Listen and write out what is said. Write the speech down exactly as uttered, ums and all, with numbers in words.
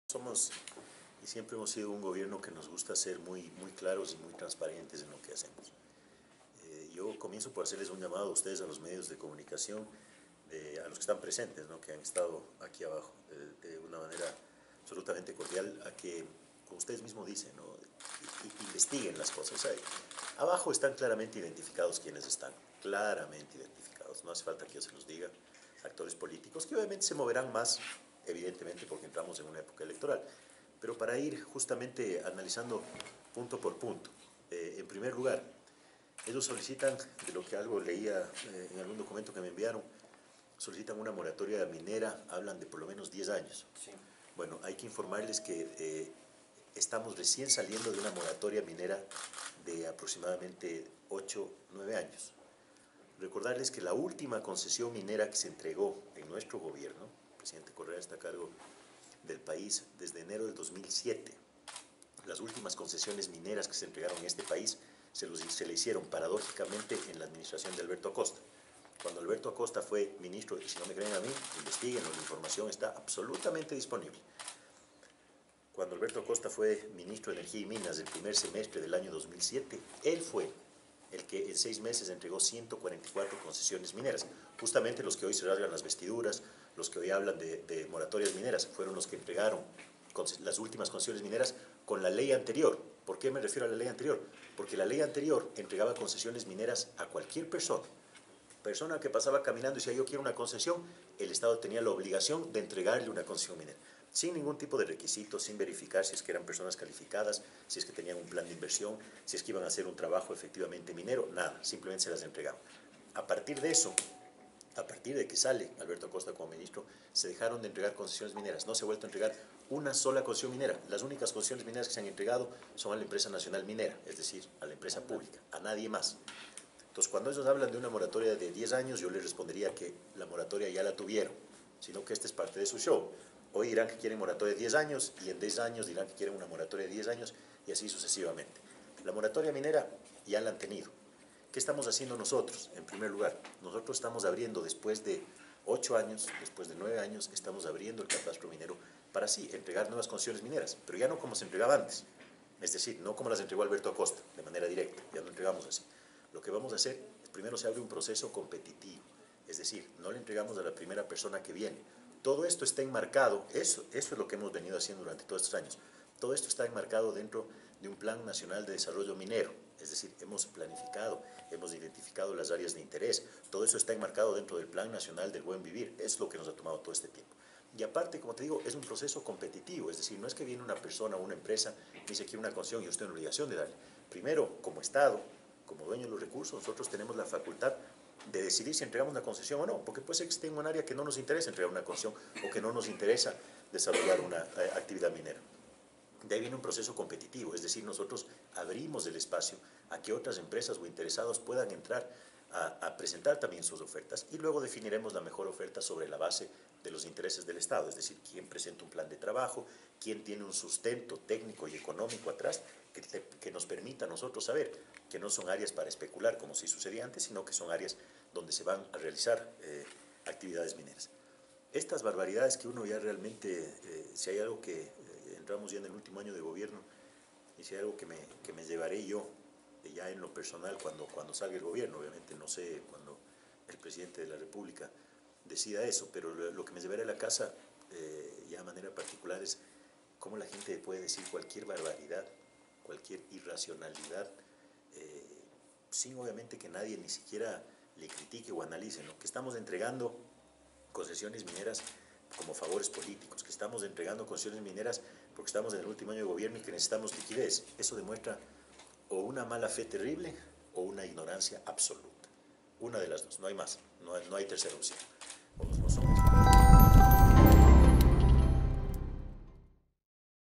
Somos y siempre hemos sido un gobierno que nos gusta ser muy, muy claros y muy transparentes en lo que hacemos. Eh, yo comienzo por hacerles un llamado a ustedes, a los medios de comunicación, de, a los que están presentes, ¿no?, que han estado aquí abajo, de, de una manera absolutamente cordial, a que, como ustedes mismos dicen, ¿no?, investiguen las cosas. Ahí abajo están claramente identificados quienes están, claramente identificados, no hace falta que yo se los diga, actores políticos, que obviamente se moverán más, evidentemente porque entramos en una época electoral, pero para ir justamente analizando punto por punto. Eh, en primer lugar, ellos solicitan, de lo que algo leía eh, en algún documento que me enviaron, solicitan una moratoria minera, hablan de por lo menos diez años. Sí. Bueno, hay que informarles que eh, estamos recién saliendo de una moratoria minera de aproximadamente ocho, nueve años. Recordarles que la última concesión minera que se entregó en nuestro gobierno, el presidente Correa está a cargo del país desde enero del dos mil siete. Las últimas concesiones mineras que se entregaron en este país se, los, se le hicieron paradójicamente en la administración de Alberto Acosta. Cuando Alberto Acosta fue ministro, y si no me creen a mí, investiguen, la información está absolutamente disponible. Cuando Alberto Acosta fue ministro de Energía y Minas del primer semestre del año dos mil siete, él fue el que en seis meses entregó ciento cuarenta y cuatro concesiones mineras. Justamente los que hoy se rasgan las vestiduras, los que hoy hablan de, de moratorias mineras, fueron los que entregaron las últimas concesiones mineras con la ley anterior. ¿Por qué me refiero a la ley anterior? Porque la ley anterior entregaba concesiones mineras a cualquier persona. Persona que pasaba caminando y decía yo quiero una concesión, el Estado tenía la obligación de entregarle una concesión minera, sin ningún tipo de requisitos, sin verificar si es que eran personas calificadas, si es que tenían un plan de inversión, si es que iban a hacer un trabajo efectivamente minero, nada, simplemente se las entregaban. A partir de eso, a partir de que sale Alberto Acosta como ministro, se dejaron de entregar concesiones mineras, no se ha vuelto a entregar una sola concesión minera. Las únicas concesiones mineras que se han entregado son a la empresa nacional minera, es decir, a la empresa pública, a nadie más. Entonces, cuando ellos hablan de una moratoria de diez años, yo les respondería que la moratoria ya la tuvieron, sino que este es parte de su show. Hoy dirán que quieren moratoria de diez años y en diez años dirán que quieren una moratoria de diez años y así sucesivamente. La moratoria minera ya la han tenido. ¿Qué estamos haciendo nosotros? En primer lugar, nosotros estamos abriendo después de ocho años, después de nueve años, estamos abriendo el catastro minero para así entregar nuevas concesiones mineras, pero ya no como se entregaba antes, es decir, no como las entregó Alberto Acosta, de manera directa, ya no entregamos así. Lo que vamos a hacer es primero se abre un proceso competitivo, es decir, no le entregamos a la primera persona que viene. Todo esto está enmarcado, eso, eso es lo que hemos venido haciendo durante todos estos años, todo esto está enmarcado dentro de un Plan Nacional de Desarrollo Minero, es decir, hemos planificado, hemos identificado las áreas de interés, todo eso está enmarcado dentro del Plan Nacional del Buen Vivir, es lo que nos ha tomado todo este tiempo. Y aparte, como te digo, es un proceso competitivo, es decir, no es que viene una persona o una empresa y dice quiero una concesión y yo estoy en obligación de darle. Primero, como Estado, como dueño de los recursos, nosotros tenemos la facultad de decidir si entregamos una concesión o no, porque puede ser que esté en un área que no nos interesa entregar una concesión o que no nos interesa desarrollar una eh, actividad minera. De ahí viene un proceso competitivo, es decir, nosotros abrimos el espacio a que otras empresas o interesados puedan entrar a, a presentar también sus ofertas y luego definiremos la mejor oferta sobre la base de los intereses del Estado, es decir, quién presenta un plan de trabajo, quién tiene un sustento técnico y económico atrás que, te, que nos permita a nosotros saber que no son áreas para especular como si sucedía antes, sino que son áreas donde se van a realizar eh, actividades mineras. Estas barbaridades que uno ya realmente, eh, si hay algo que eh, entramos ya en el último año de gobierno y si hay algo que me, que me llevaré yo eh, ya en lo personal cuando, cuando salga el gobierno, obviamente no sé cuando el presidente de la República decida eso, pero lo, lo que me llevaré a la casa eh, ya de manera particular es cómo la gente puede decir cualquier barbaridad, cualquier irracionalidad, eh, sin obviamente que nadie ni siquiera le critique o analice, ¿no? Que estamos entregando concesiones mineras como favores políticos, que estamos entregando concesiones mineras porque estamos en el último año de gobierno y que necesitamos liquidez. Eso demuestra o una mala fe terrible o una ignorancia absoluta. Una de las dos, no hay más, no hay, no hay tercera opción. O no son